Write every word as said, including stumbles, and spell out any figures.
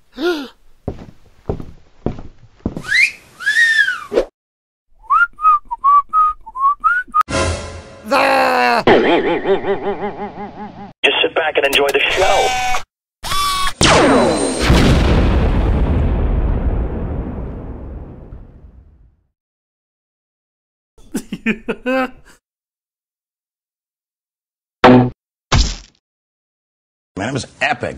Just sit back and enjoy the show. Man, it was epic.